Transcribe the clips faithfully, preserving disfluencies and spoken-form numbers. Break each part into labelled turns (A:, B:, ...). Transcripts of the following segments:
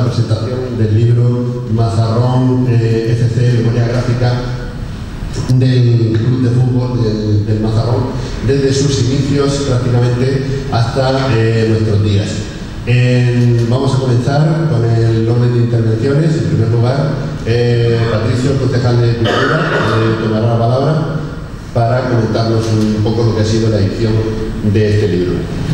A: presentación del libro Mazarrón eh, F C, Memoria Gráfica del Club de Fútbol del, del Mazarrón, desde sus inicios prácticamente hasta eh, nuestros días. Eh, vamos a comenzar con el orden de intervenciones. En primer lugar, eh, Patricio, concejal de Cultura, eh, tomará la palabra para comentarnos un poco lo que ha sido la edición de este libro.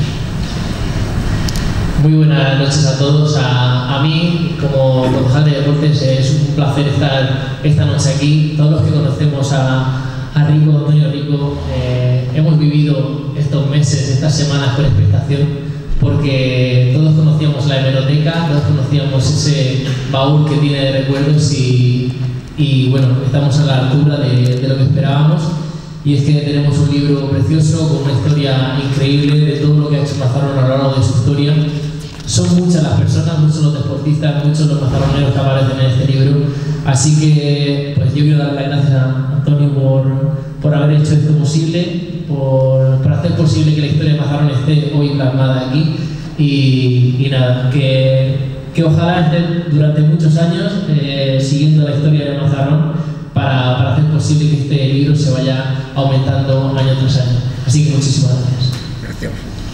B: Muy buenas noches a todos. A, a mí, como concejal de deportes, es un placer estar esta noche aquí. Todos los que conocemos a, a Rico, Antonio Rico, eh, hemos vivido estos meses, estas semanas con expectación, porque todos conocíamos la hemeroteca, todos conocíamos ese baúl que tiene de recuerdos y, y bueno, estamos a la altura de, de lo que esperábamos. Y es que tenemos un libro precioso con una historia increíble de todo lo que ha hecho Mazarrón a lo largo de su historia. Son muchas las personas, muchos los deportistas, muchos los mazarroneros que aparecen en este libro. Así que pues yo quiero dar las gracias a Antonio por, por haber hecho esto posible, por, por hacer posible que la historia de Mazarrón esté hoy plasmada aquí. Y, y nada, que, que ojalá esté durante muchos años eh, siguiendo la historia de Mazarrón para, para hacer posible que este libro se vaya aumentando año tras año. Así que muchísimas gracias.
C: Gracias.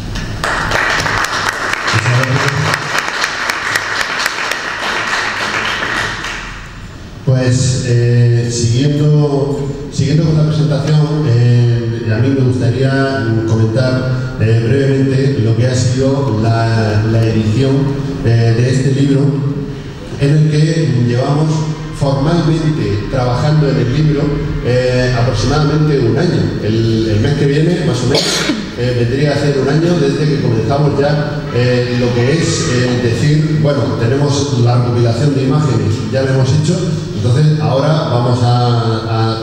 A: Pues eh, siguiendo, siguiendo con la presentación, eh, a mí me gustaría comentar eh, brevemente lo que ha sido la, la edición eh, de este libro, en el que llevamos formalmente trabajando en el libro eh, aproximadamente un año. El, el mes que viene, más o menos, eh, vendría a ser un año desde que comenzamos ya eh, lo que es eh, decir, bueno, tenemos la recopilación de imágenes, ya lo hemos hecho, entonces ahora vamos a, a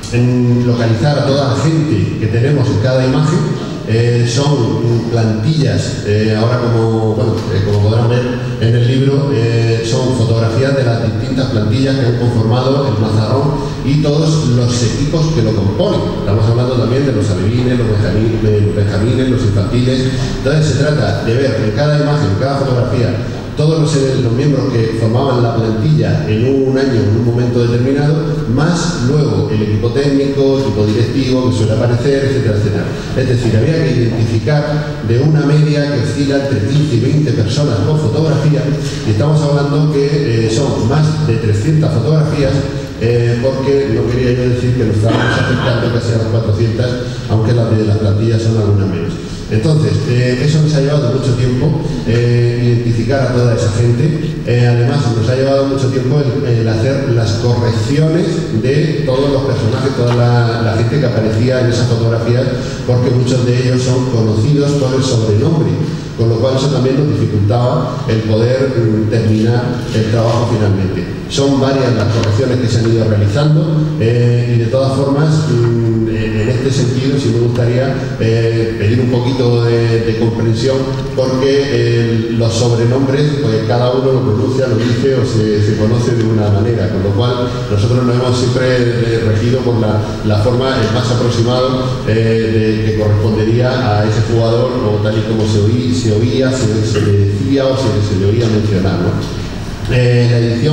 A: en localizar a toda la gente que tenemos en cada imagen. Eh, son plantillas, eh, ahora como, bueno, eh, como podrán ver en el libro, eh, son fotografías de las distintas plantillas que han conformado el Mazarrón y todos los equipos que lo componen. Estamos hablando también de los alevines, los benjamines, los, benjamines, los infantiles. Entonces se trata de ver en cada imagen, en cada fotografía, todos los, los miembros que formaban la plantilla en un año, en un momento determinado, más luego el equipo técnico, el equipo directivo que suele aparecer, etcétera, etcétera. Es decir, había que identificar de una media que oscila entre quince y veinte personas por fotografía, y estamos hablando que eh, son más de trescientas fotografías, eh, porque no quería yo decir que nos estábamos acercando casi a las cuatrocientas, aunque las de las plantillas son algunas menos. Entonces, eh, eso nos ha llevado mucho tiempo, eh, identificar a toda esa gente. Eh, además, nos ha llevado mucho tiempo el, el hacer las correcciones de todos los personajes, toda la, la gente que aparecía en esas fotografías, porque muchos de ellos son conocidos por el sobrenombre, con lo cual eso también nos dificultaba el poder mm, terminar el trabajo finalmente. Son varias las correcciones que se han ido realizando eh, y de todas formas, mm, en este sentido, sí me gustaría eh, pedir un poquito de, de comprensión, porque eh, los sobrenombres, pues cada uno lo pronuncia, lo dice o se, se conoce de una manera, con lo cual nosotros nos hemos siempre regido por la, la forma el más aproximado eh, de, que correspondería a ese jugador, o tal y como se oía, se, oía, se, se le decía o se, se le oía mencionar, ¿no? Eh, la edición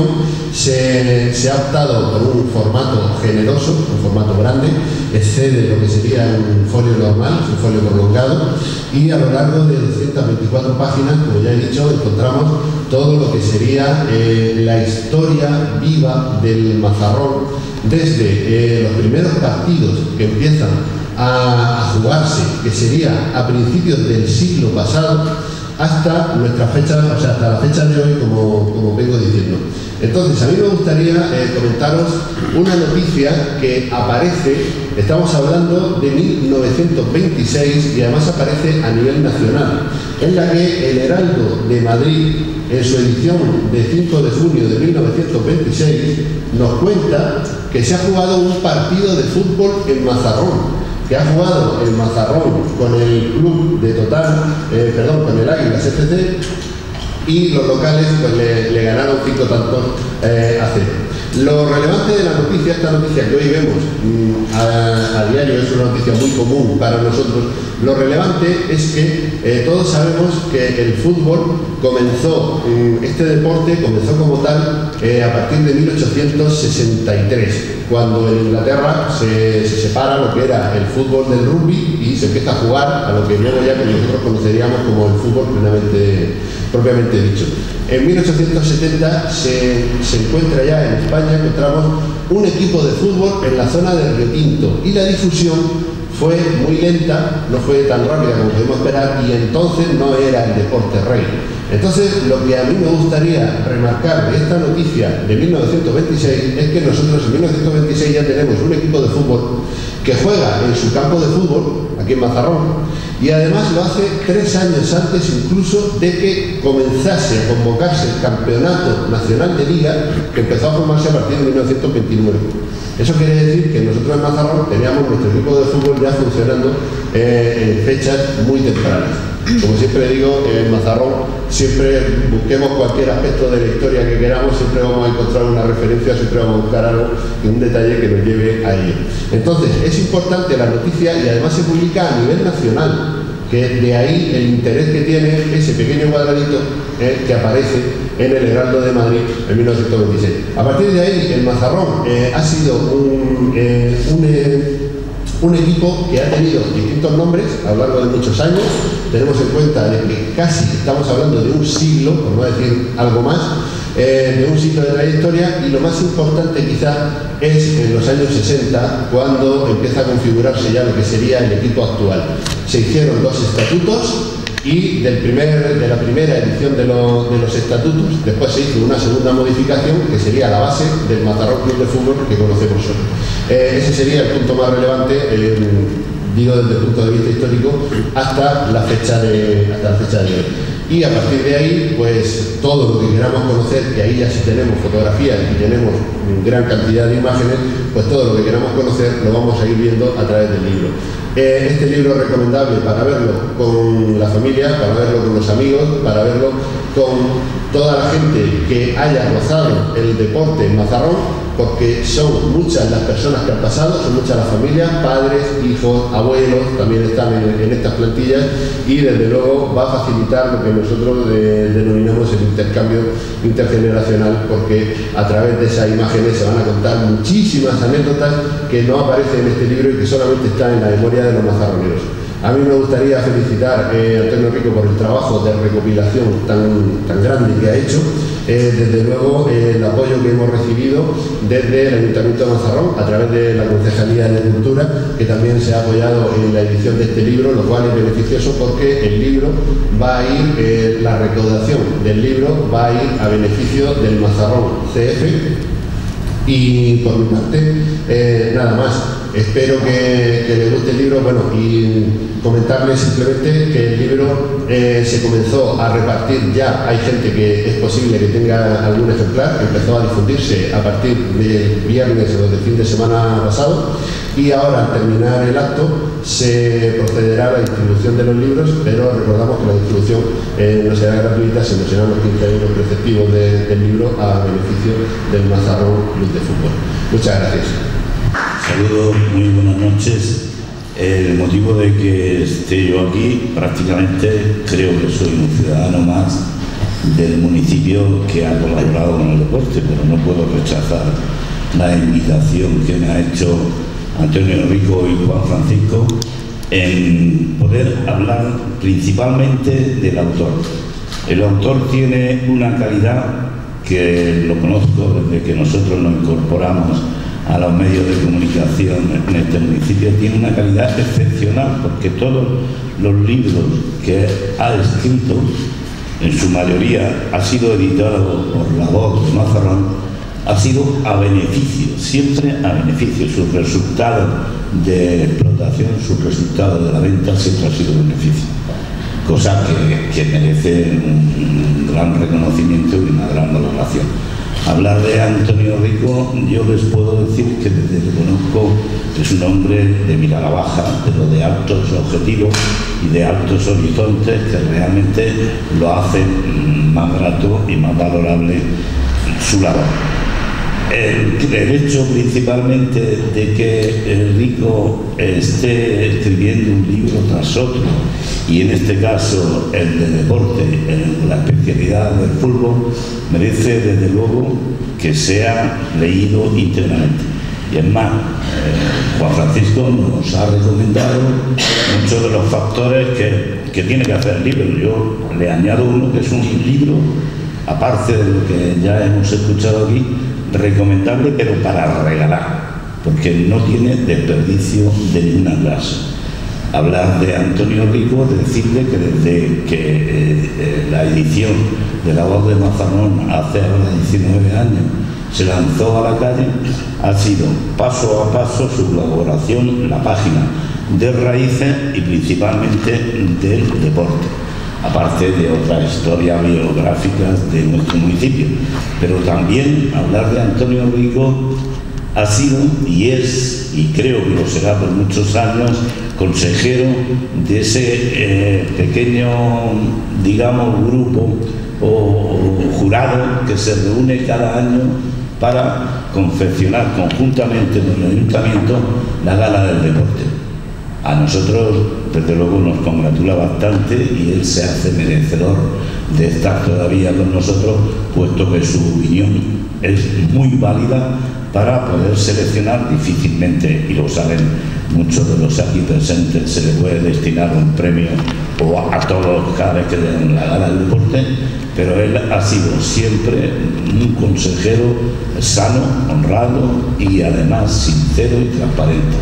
A: se, se ha optado por un formato generoso, un formato grande, excede lo que sería un folio normal, un folio prolongado, y a lo largo de doscientas veinticuatro páginas, como ya he dicho, encontramos todo lo que sería eh, la historia viva del Mazarrón, desde eh, los primeros partidos que empiezan a, a jugarse, que sería a principios del siglo pasado, hasta nuestra fecha, o sea, hasta la fecha de hoy, como, como vengo diciendo. Entonces, a mí me gustaría eh, comentaros una noticia que aparece, estamos hablando de mil novecientos veintiséis, y además aparece a nivel nacional, en la que el Heraldo de Madrid, en su edición de cinco de junio de mil novecientos veintiséis, nos cuenta que se ha jugado un partido de fútbol en Mazarrón, que ha jugado el Mazarrón con el club de Total, eh, perdón, con el Águilas F C, y los locales pues le, le ganaron cinco tantos eh, a cero. Lo relevante de la noticia, esta noticia que hoy vemos mmm, a, a diario, es una noticia muy común para nosotros. Lo relevante es que eh, todos sabemos que el fútbol comenzó, mmm, este deporte comenzó como tal eh, a partir de mil ochocientos sesenta y tres, cuando en Inglaterra se, se separa lo que era el fútbol del rugby y se empieza a jugar a lo que luego ya que nosotros conoceríamos como el fútbol plenamente, propiamente dicho. En mil ochocientos setenta se, se encuentra ya en España, encontramos un equipo de fútbol en la zona de Río Tinto y la difusión fue muy lenta, no fue tan rápida como podemos esperar y entonces no era el deporte rey. Entonces, lo que a mí me gustaría remarcar de esta noticia de mil novecientos veintiséis es que nosotros en mil novecientos veintiséis ya tenemos un equipo de fútbol que juega en su campo de fútbol, aquí en Mazarrón, y además lo hace tres años antes incluso de que comenzase a convocarse el Campeonato Nacional de Liga, que empezó a formarse a partir de mil novecientos veintinueve. Eso quiere decir que nosotros en Mazarrón teníamos nuestro equipo de fútbol ya funcionando eh, en fechas muy tempranas. Como siempre digo, en Mazarrón siempre busquemos cualquier aspecto de la historia que queramos, siempre vamos a encontrar una referencia, siempre vamos a buscar algo y un detalle que nos lleve a ello. Entonces, es importante la noticia y además se publica a nivel nacional, que de ahí el interés que tiene ese pequeño cuadradito eh, que aparece en el Heraldo de Madrid en mil novecientos veintiséis. A partir de ahí, el Mazarrón eh, ha sido un, eh, un, eh, un equipo que ha tenido distintos nombres a lo largo de muchos años. Tenemos en cuenta de que casi estamos hablando de un siglo, por no decir algo más, eh, de un siglo de trayectoria, y lo más importante quizá es en los años sesenta, cuando empieza a configurarse ya lo que sería el equipo actual. Se hicieron dos estatutos y del primer, de la primera edición de, lo, de los estatutos después se hizo una segunda modificación que sería la base del Mazarrón Club de Fútbol que conocemos hoy. Eh, ese sería el punto más relevante, eh, digo desde el punto de vista histórico, hasta la fecha de, hasta la fecha de hoy. Y a partir de ahí, pues todo lo que queramos conocer, que ahí ya sí tenemos fotografías y tenemos gran cantidad de imágenes, pues todo lo que queramos conocer lo vamos a ir viendo a través del libro. Eh, este libro es recomendable para verlo con la familia, para verlo con los amigos, para verlo con toda la gente que haya gozado el deporte en Mazarrón, porque son muchas las personas que han pasado, son muchas las familias, padres, hijos, abuelos, también están en, en estas plantillas, y desde luego va a facilitar lo que nosotros de, denominamos el intercambio intergeneracional, porque a través de esas imágenes se van a contar muchísimas anécdotas que no aparecen en este libro y que solamente están en la memoria de los mazarroneros. A mí me gustaría felicitar eh, a Antonio Rico por el trabajo de recopilación tan, tan grande que ha hecho. Eh, desde luego, eh, el apoyo que hemos recibido desde el Ayuntamiento de Mazarrón a través de la Concejalía de Cultura, que también se ha apoyado en la edición de este libro, lo cual es beneficioso porque el libro va a ir, eh, la recaudación del libro va a ir a beneficio del Mazarrón C F. Y por mi parte, eh, nada más. Espero que, que les guste el libro, bueno, y comentarles simplemente que el libro eh, se comenzó a repartir ya. Hay gente que es posible que tenga algún ejemplar, empezó a difundirse a partir del viernes o del fin de semana pasado, y ahora al terminar el acto se procederá a la distribución de los libros, pero recordamos que la distribución eh, no será gratuita, sino serán los quince euros preceptivos de, del libro a beneficio del Mazarrón Club de Fútbol. Muchas gracias.
C: Saludos, muy buenas noches. El motivo de que esté yo aquí, prácticamente creo que soy un ciudadano más del municipio que ha colaborado con el deporte, pero no puedo rechazar la invitación que me ha hecho Antonio Rico y Juan Francisco en poder hablar principalmente del autor. El autor tiene una calidad que lo conozco desde que nosotros nos incorporamos a los medios de comunicación en este municipio, tiene una calidad excepcional, porque todos los libros que ha escrito, en su mayoría ha sido editado por La Voz de Mazarrón, ha sido a beneficio, siempre a beneficio. Sus resultados de explotación, sus resultados de la venta siempre ha sido beneficio, cosa que, que merece un gran reconocimiento y una gran valoración. A Hablar de Antonio Rico, yo les puedo decir que desde que conozco es un hombre de mirada baja, pero de altos objetivos y de altos horizontes que realmente lo hacen más grato y más valorable su labor. El, el hecho principalmente de que Rico esté escribiendo un libro tras otro, y en este caso el de deporte, en la especialidad del fútbol, merece desde luego que sea leído íntegramente. Y es más, eh, Juan Francisco nos ha recomendado muchos de los factores que, que tiene que hacer el libro. Yo le añado uno, que es un libro, aparte de lo que ya hemos escuchado aquí, recomendable, pero para regalar, porque no tiene desperdicio de ninguna clase. Hablar de Antonio Rico, decirle que desde que eh, eh, la edición de La Voz de Mazarrón hace ahora diecinueve años se lanzó a la calle, ha sido paso a paso su colaboración en la página de Raíces y principalmente del deporte, aparte de otras historias biográficas de nuestro municipio. Pero también hablar de Antonio Rico ha sido y es, y creo que lo será por muchos años, consejero de ese eh, pequeño, digamos, grupo o, o jurado que se reúne cada año para confeccionar conjuntamente con el Ayuntamiento la Gala del Deporte. A nosotros, desde luego, nos congratula bastante y él se hace merecedor de estar todavía con nosotros, puesto que su opinión es muy válida para poder seleccionar difícilmente, y lo saben muchos de los aquí presentes, se le puede destinar un premio o a, a todos cada vez que den la Gala del Deporte, pero él ha sido siempre un consejero sano, honrado y además sincero y transparente.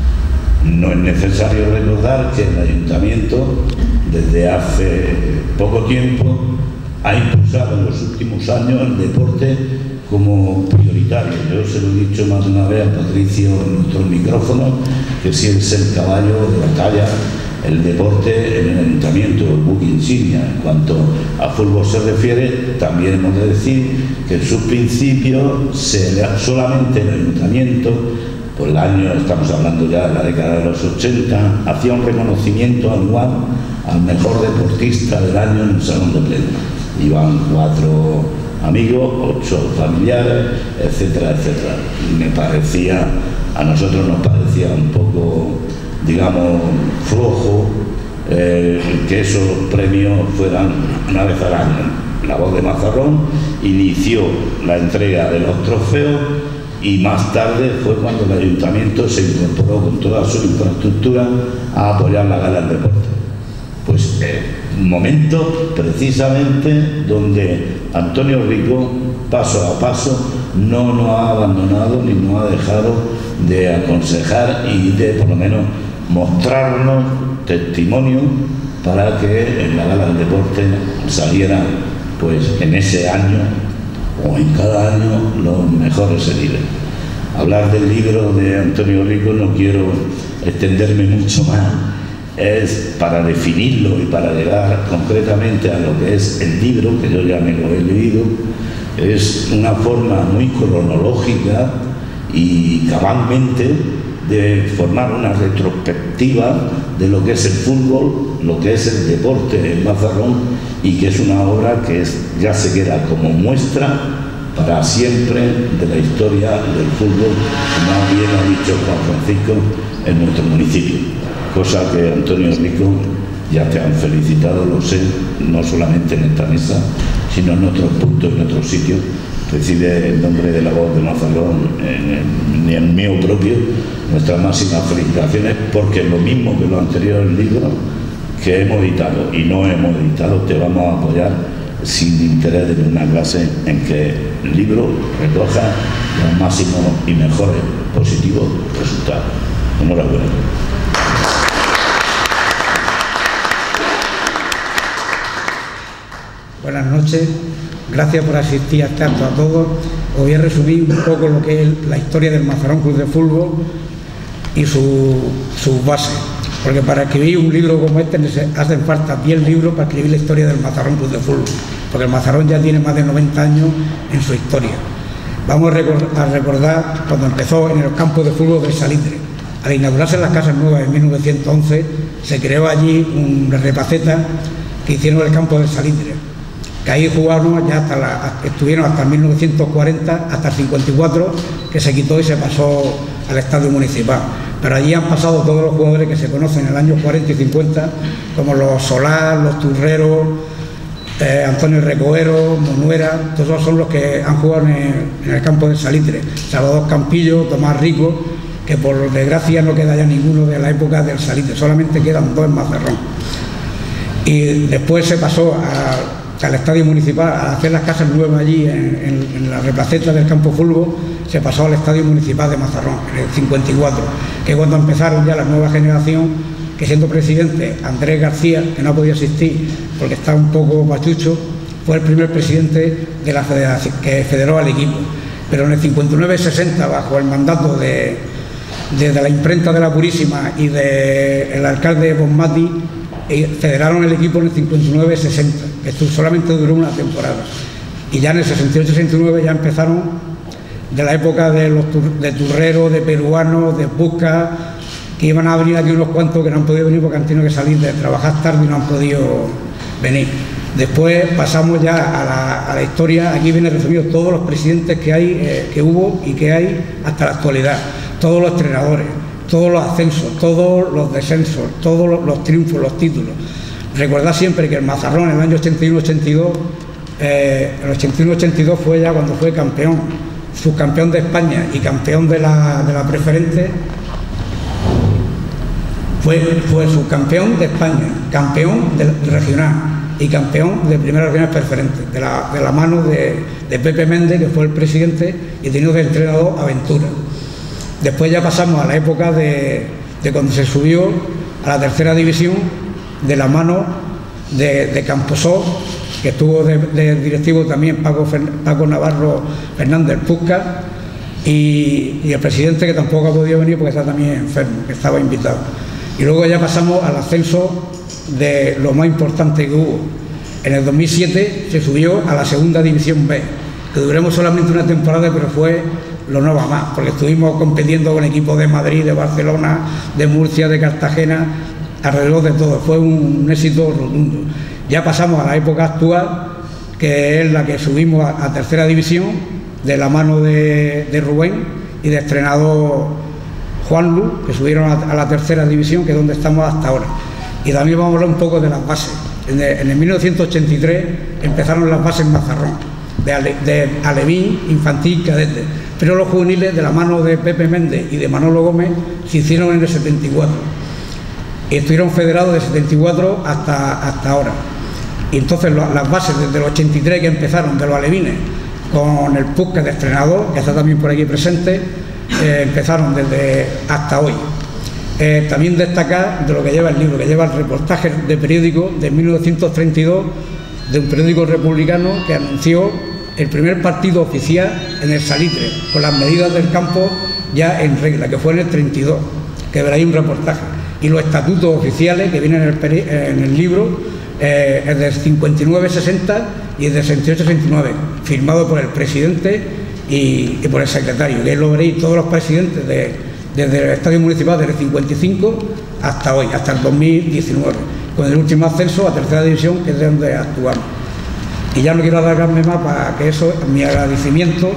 C: No es necesario recordar que el Ayuntamiento, desde hace poco tiempo, ha impulsado en los últimos años el deporte como prioritario. Yo se lo he dicho más de una vez a Patricio en nuestros micrófonos, que si es el caballo de batalla, el deporte en el Ayuntamiento, el buque insignia. En cuanto a fútbol se refiere, también hemos de decir que en sus principios se le, solamente el Ayuntamiento, por el año, estamos hablando ya de la década de los ochenta, hacía un reconocimiento anual al mejor deportista del año en el Salón de Pleno. Iban cuatro amigos, ocho familiares, etcétera, etcétera. Y me parecía, a nosotros nos parecía un poco, digamos, flojo eh, que esos premios fueran una vez al año. La Voz de Mazarrón inició la entrega de los trofeos y más tarde fue cuando el Ayuntamiento se incorporó con toda su infraestructura a apoyar la Gala del Deporte. Pues eh, un momento precisamente donde Antonio Rico, paso a paso, no nos ha abandonado ni nos ha dejado de aconsejar y de por lo menos mostrarnos testimonio para que en la Gala del Deporte saliera, pues en ese año o en cada año, los mejores heridos. Hablar del libro de Antonio Rico no quiero extenderme mucho más, es para definirlo y para llegar concretamente a lo que es el libro, que yo ya me lo he leído. Es una forma muy cronológica y cabalmente de formar una retrospectiva de lo que es el fútbol, lo que es el deporte en Mazarrón, y que es una obra que es, ya se queda como muestra para siempre de la historia del fútbol, como bien ha dicho Juan Francisco, en nuestro municipio. Cosa que Antonio Rico, ya te han felicitado, lo sé, no solamente en esta mesa, sino en otros puntos, en otros sitios. Recibe el nombre de La Voz de Mazarrón, en el mío propio, nuestras máximas felicitaciones, porque lo mismo que lo anterior el libro que hemos editado y no hemos editado, te vamos a apoyar sin interés de ninguna clase en que el libro recoja los máximos y mejores positivos resultados. Enhorabuena.
D: Buenas noches, gracias por asistir tanto a todos. Os voy a resumir un poco lo que es la historia del Mazarrón Club de Fútbol y su, su base, porque para escribir un libro como este hacen falta diez libros para escribir la historia del Mazarrón Club de Fútbol, porque el Mazarrón ya tiene más de noventa años en su historia. Vamos a recordar cuando empezó en el campo de fútbol de Salitre. Al inaugurarse las Casas Nuevas en mil novecientos once, se creó allí una repaceta que hicieron el campo de Salitre, que ahí jugaron, ya hasta la, estuvieron hasta mil novecientos cuarenta, hasta el cincuenta y cuatro, que se quitó y se pasó al estadio municipal. Pero allí han pasado todos los jugadores que se conocen en el año cuarenta y cincuenta, como los Solar, los Turreros, eh, Antonio Recoero, Monuera, todos son los que han jugado en, en el campo de Salitre. Salvador Campillo, Tomás Rico, que por desgracia no queda ya ninguno de la época del Salitre, solamente quedan dos en Mazarrón. Y después se pasó a, al estadio municipal, a hacer las casas nuevas allí en, en, en la replaceta del campo fútbol, se pasó al estadio municipal de Mazarrón, en el cincuenta y cuatro, que cuando empezaron ya la nueva generación, que siendo presidente Andrés García, que no podía asistir porque estaba un poco pachucho, fue el primer presidente de la federación, que federó al equipo. Pero en el cincuenta y nueve sesenta, bajo el mandato de, de, de la imprenta de la Purísima y del alcalde Bonmati, federaron el equipo en el cincuenta y nueve sesenta, que esto solamente duró una temporada. Y ya en el sesenta y ocho sesenta y nueve ya empezaron, de la época de los de turreros, de peruanos, de buscas, que iban a venir aquí unos cuantos que no han podido venir porque han tenido que salir de trabajar tarde y no han podido venir. Después pasamos ya a la, a la historia. Aquí viene resumido todos los presidentes que hay, eh, que hubo y que hay hasta la actualidad, todos los entrenadores, todos los ascensos, todos los descensos, todos los, los triunfos, los títulos. Recordad siempre que el Mazarrón en el año ochenta y uno ochenta y dos, eh, el ochenta y uno ochenta y dos fue ya cuando fue campeón, subcampeón de España y campeón de la, de la preferente. Fue, fue subcampeón de España, campeón del regional y campeón de primera regional preferente, de la, de la mano de, de Pepe Méndez, que fue el presidente, y tenido de entrenador Aventura. Después ya pasamos a la época de, de cuando se subió a la tercera división, de la mano de, de Camposó, que estuvo de, de directivo también Paco, Paco Navarro Fernández Pusca, y, y el presidente, que tampoco ha podido venir porque está también enfermo, que estaba invitado. Y luego ya pasamos al ascenso de lo más importante que hubo. En el dos mil siete se subió a la segunda división B, que duramos solamente una temporada, pero fue lo no va más, porque estuvimos compitiendo con equipos de Madrid, de Barcelona, de Murcia, de Cartagena, alrededor de todo. Fue un, un éxito rotundo. Ya pasamos a la época actual, que es la que subimos a, a tercera división, de la mano de, de Rubén y de entrenador Juan Luz, que subieron a, a la tercera división, que es donde estamos hasta ahora. Y también vamos a hablar un poco de las bases. En el, en el mil novecientos ochenta y tres empezaron las bases en Mazarrón, de, ale, de alevín, infantil, cadete. Pero los juveniles, de la mano de Pepe Méndez y de Manolo Gómez, se hicieron en el setenta y cuatro. Y estuvieron federados de setenta y cuatro hasta, hasta ahora. Y entonces lo, las bases desde el ochenta y tres, que empezaron de los alevines, con el Pusca de entrenador, que está también por aquí presente, eh, empezaron desde hasta hoy. Eh, también destacar de lo que lleva el libro, que lleva el reportaje de periódico de mil novecientos treinta y dos, de un periódico republicano que anunció el primer partido oficial en el Salitre, con las medidas del campo ya en regla, que fue en el treinta y dos, que veréis un reportaje. Y los estatutos oficiales que vienen en el, en el libro, eh, es del cincuenta y nueve sesenta y es del sesenta y ocho sesenta y nueve, firmado por el presidente y, y por el secretario, que lo veréis todos los presidentes de, desde el estadio municipal desde el cincuenta y cinco hasta hoy, hasta el dos mil diecinueve, con el último ascenso a tercera división, que es de donde actuamos. Y ya no quiero alargarme más, para que eso, mi agradecimiento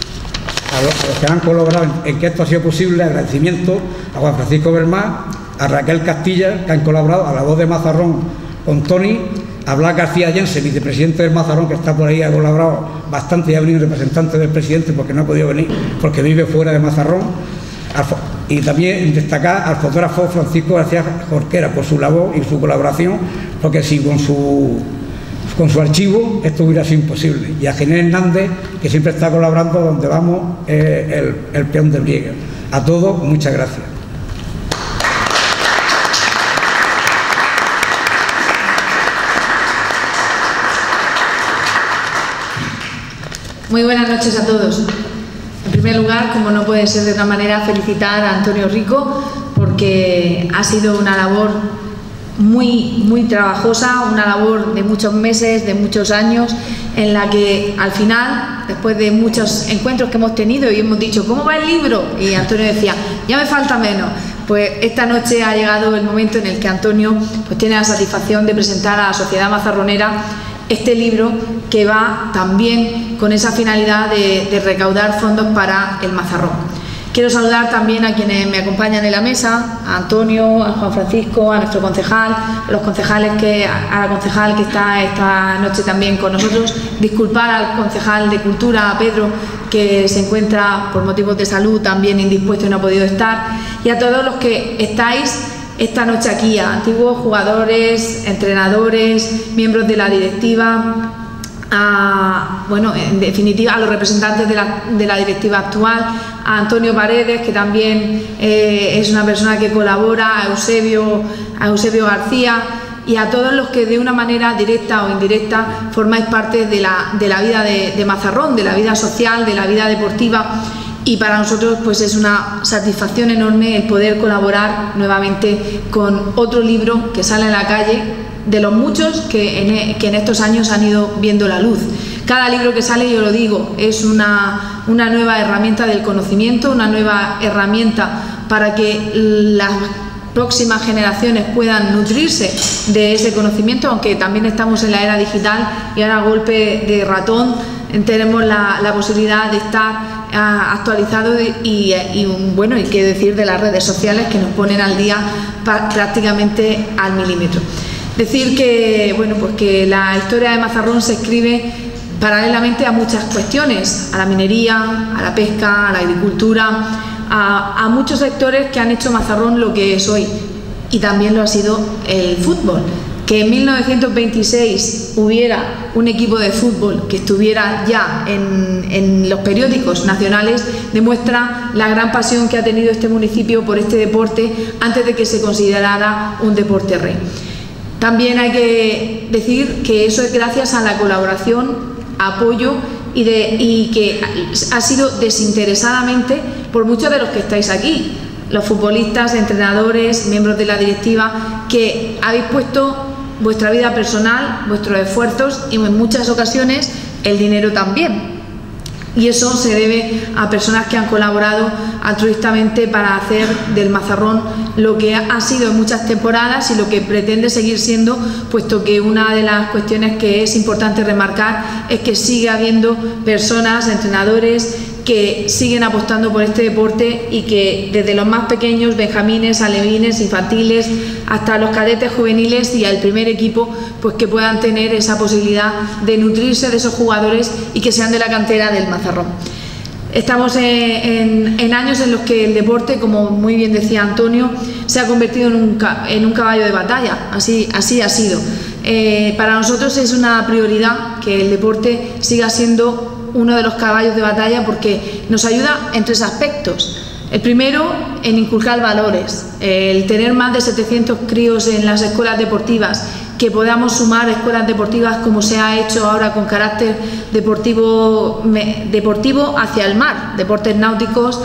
D: a los, a los que han colaborado en, en que esto ha sido posible, agradecimiento a Juan Francisco Bermán, a Raquel Castilla, que han colaborado, a la voz de Mazarrón con Tony, a Blas García Jense, vicepresidente del Mazarrón, que está por ahí, ha colaborado bastante, y ha venido representante del presidente porque no ha podido venir, porque vive fuera de Mazarrón. Y también destacar al fotógrafo Francisco García Jorquera por su labor y su colaboración, porque si con su, con su archivo esto hubiera sido imposible. Y a Ginés Hernández, que siempre está colaborando donde vamos, eh, el, el peón de Briega. A todos, muchas gracias.
E: Muy buenas noches a todos. En primer lugar, como no puede ser de otra manera, felicitar a Antonio Rico, porque ha sido una labor muy, muy trabajosa, una labor de muchos meses, de muchos años, en la que al final, después de muchos encuentros que hemos tenido y hemos dicho, ¿cómo va el libro? Y Antonio decía, ya me falta menos. Pues esta noche ha llegado el momento en el que Antonio pues tiene la satisfacción de presentar a la Sociedad Mazarronera este libro, que va también con esa finalidad de, de recaudar fondos para el Mazarrón. Quiero saludar también a quienes me acompañan en la mesa, a Antonio, a Juan Francisco, a nuestro concejal, a los concejales que, a la concejal que está esta noche también con nosotros. Disculpar al concejal de Cultura, a Pedro, que se encuentra por motivos de salud también indispuesto y no ha podido estar. Y a todos los que estáis esta noche aquí, a antiguos jugadores, entrenadores, miembros de la directiva, a, bueno, en definitiva a los representantes de la, de la directiva actual, a Antonio Paredes, que también eh, es una persona que colabora, a Eusebio, a Eusebio García, y a todos los que de una manera directa o indirecta formáis parte de la, de la vida de, de Mazarrón, de la vida social, de la vida deportiva. Y para nosotros pues es una satisfacción enorme el poder colaborar nuevamente con otro libro que sale a la calle, de los muchos que en, que en estos años han ido viendo la luz. Cada libro que sale, yo lo digo, es una, una nueva herramienta del conocimiento, una nueva herramienta para que las próximas generaciones puedan nutrirse de ese conocimiento, aunque también estamos en la era digital y ahora a golpe de ratón tenemos la, la posibilidad de estar actualizado y, y bueno, y qué decir de las redes sociales que nos ponen al día prácticamente al milímetro. Decir que, bueno, pues que la historia de Mazarrón se escribe paralelamente a muchas cuestiones, a la minería, a la pesca, a la agricultura, a, a muchos sectores que han hecho Mazarrón lo que es hoy, y también lo ha sido el fútbol. Que en mil novecientos veintiséis hubiera un equipo de fútbol que estuviera ya en, en los periódicos nacionales demuestra la gran pasión que ha tenido este municipio por este deporte antes de que se considerara un deporte rey. También hay que decir que eso es gracias a la colaboración, apoyo y, de, y que ha sido desinteresadamente por muchos de los que estáis aquí, los futbolistas, entrenadores, miembros de la directiva, que habéis puesto vuestra vida personal, vuestros esfuerzos y en muchas ocasiones el dinero también. Y eso se debe a personas que han colaborado altruistamente para hacer del Mazarrón lo que ha sido en muchas temporadas y lo que pretende seguir siendo, puesto que una de las cuestiones que es importante remarcar es que sigue habiendo personas, entrenadores, que siguen apostando por este deporte y que desde los más pequeños, benjamines, alevines, infantiles, hasta los cadetes juveniles y al primer equipo, pues que puedan tener esa posibilidad de nutrirse de esos jugadores y que sean de la cantera del Mazarrón. Estamos en, en, en años en los que el deporte, como muy bien decía Antonio, se ha convertido en un, en un caballo de batalla, así, así ha sido. Eh, para nosotros es una prioridad que el deporte siga siendo uno de los caballos de batalla porque nos ayuda en tres aspectos. El primero, en inculcar valores, el tener más de setecientos críos en las escuelas deportivas, que podamos sumar escuelas deportivas como se ha hecho ahora con carácter deportivo, me, deportivo hacia el mar, deportes náuticos,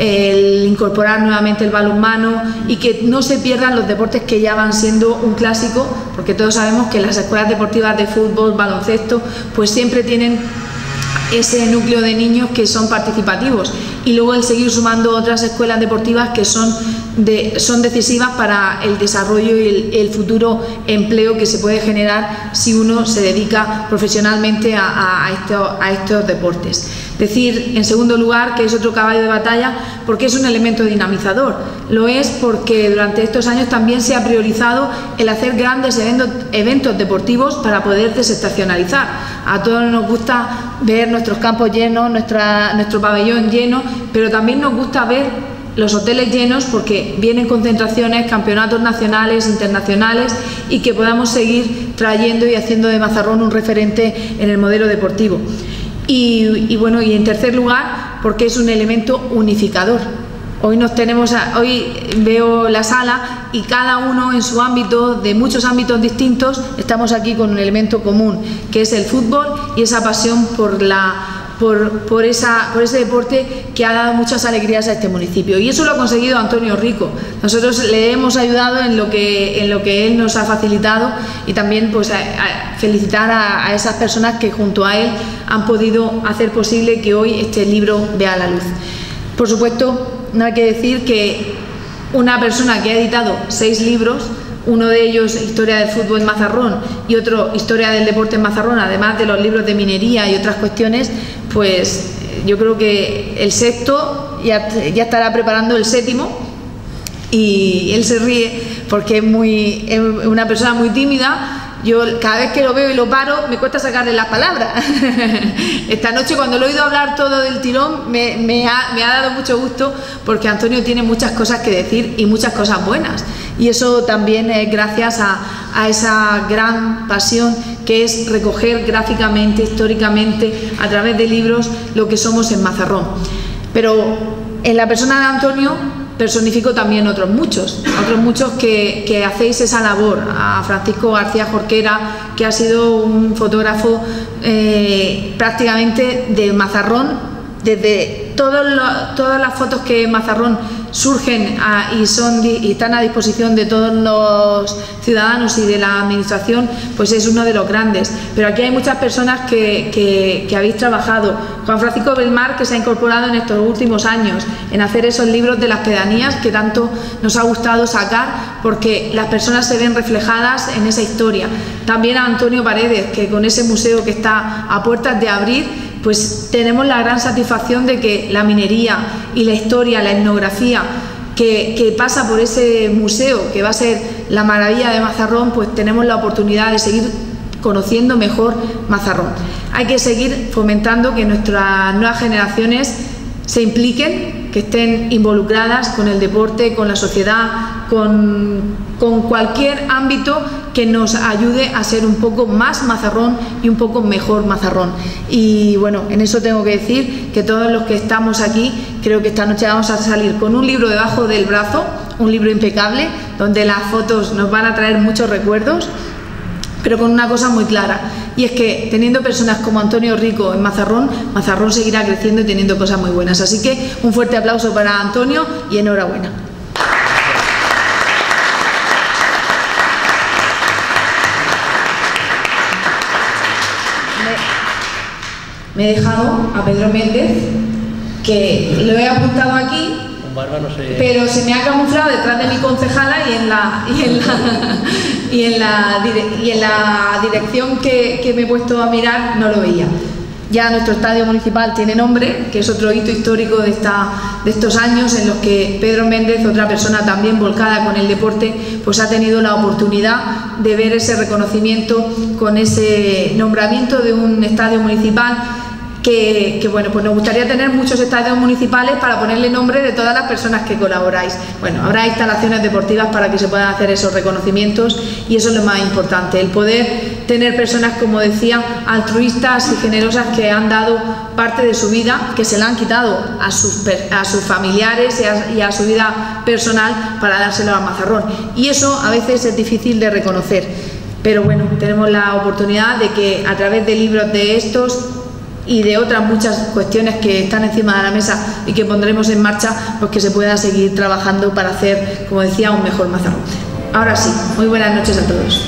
E: el incorporar nuevamente el balonmano y que no se pierdan los deportes que ya van siendo un clásico, porque todos sabemos que las escuelas deportivas de fútbol, baloncesto, pues siempre tienen ese núcleo de niños que son participativos y luego el seguir sumando otras escuelas deportivas que son, de, son decisivas para el desarrollo y el, el futuro empleo que se puede generar si uno se dedica profesionalmente a, a, esto, a estos deportes. Decir, en segundo lugar, que es otro caballo de batalla porque es un elemento dinamizador. Lo es porque durante estos años también se ha priorizado el hacer grandes eventos, eventos deportivos para poder desestacionalizar. A todos nos gusta ver nuestros campos llenos, nuestra, nuestro pabellón lleno, pero también nos gusta ver los hoteles llenos porque vienen concentraciones, campeonatos nacionales, internacionales y que podamos seguir trayendo y haciendo de Mazarrón un referente en el modelo deportivo. Y, y bueno, y en tercer lugar, porque es un elemento unificador. Hoy nos tenemos, a, hoy veo la sala y cada uno en su ámbito, de muchos ámbitos distintos, estamos aquí con un elemento común, que es el fútbol y esa pasión por la por, por, esa, por ese deporte que ha dado muchas alegrías a este municipio. Y eso lo ha conseguido Antonio Rico. Nosotros le hemos ayudado en lo que, en lo que él nos ha facilitado, y también pues, a, a felicitar a, a esas personas que junto a él han podido hacer posible que hoy este libro vea la luz. Por supuesto, no hay que decir que una persona que ha editado seis libros, uno de ellos Historia del fútbol en Mazarrón y otro Historia del deporte en Mazarrón, además de los libros de minería y otras cuestiones, pues yo creo que el sexto ya, ya estará preparando el séptimo, y él se ríe porque es, muy, es una persona muy tímida. Yo cada vez que lo veo y lo paro me cuesta sacarle las palabras. Esta noche, cuando lo he oído hablar todo del tirón, me, me, ha, me ha dado mucho gusto, porque Antonio tiene muchas cosas que decir y muchas cosas buenas, y eso también es gracias a, a esa gran pasión que es recoger gráficamente, históricamente, a través de libros, lo que somos en Mazarrón. Pero en la persona de Antonio personifico también otros muchos, otros muchos que, que hacéis esa labor. A Francisco García Jorquera, que ha sido un fotógrafo eh, prácticamente de Mazarrón, desde todos los, todas las fotos que en Mazarrón surgen a, y, son, y están a disposición de todos los ciudadanos y de la administración, pues es uno de los grandes. Pero aquí hay muchas personas que, que, que habéis trabajado. Juan Francisco Belmar, que se ha incorporado en estos últimos años en hacer esos libros de las pedanías que tanto nos ha gustado sacar, porque las personas se ven reflejadas en esa historia. También a Antonio Paredes, que con ese museo que está a puertas de abrir, pues tenemos la gran satisfacción de que la minería y la historia, la etnografía que, que pasa por ese museo, que va a ser la maravilla de Mazarrón, pues tenemos la oportunidad de seguir conociendo mejor Mazarrón. Hay que seguir fomentando que nuestras nuevas generaciones se impliquen, que estén involucradas con el deporte, con la sociedad, con, con cualquier ámbito que nos ayude a ser un poco más Mazarrón y un poco mejor Mazarrón. Y bueno, en eso tengo que decir que todos los que estamos aquí, creo que esta noche vamos a salir con un libro debajo del brazo, un libro impecable, donde las fotos nos van a traer muchos recuerdos, pero con una cosa muy clara, y es que teniendo personas como Antonio Rico en Mazarrón, Mazarrón seguirá creciendo y teniendo cosas muy buenas. Así que un fuerte aplauso para Antonio y enhorabuena. Me, me he dejado a Pedro Méndez, que lo he apuntado aquí,
B: No sé.
E: pero se me ha camuflado detrás de mi concejala, y en la, y en la, y en la, y en la dirección que, que me he puesto a mirar no lo veía. Ya nuestro estadio municipal tiene nombre, que es otro hito histórico de, esta, de estos años en los que Pedro Méndez, otra persona también volcada con el deporte, pues ha tenido la oportunidad de ver ese reconocimiento con ese nombramiento de un estadio municipal. Que, que bueno, pues nos gustaría tener muchos estadios municipales para ponerle nombre de todas las personas que colaboráis. Bueno, habrá instalaciones deportivas para que se puedan hacer esos reconocimientos, y eso es lo más importante, el poder tener personas, como decía, altruistas y generosas, que han dado parte de su vida, que se la han quitado a sus, a sus familiares y a, y a su vida personal para dárselo a Mazarrón. Y eso a veces es difícil de reconocer, pero bueno, tenemos la oportunidad de que a través de libros de estos y de otras muchas cuestiones que están encima de la mesa y que pondremos en marcha, pues que se pueda seguir trabajando para hacer, como decía, un mejor Mazarrón. Ahora sí, muy buenas noches a todos.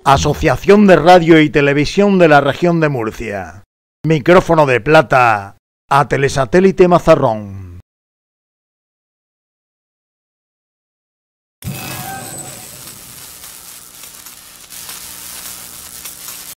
F: Asociación de Radio y Televisión de la Región de Murcia. Micrófono de plata a Telesatélite Mazarrón.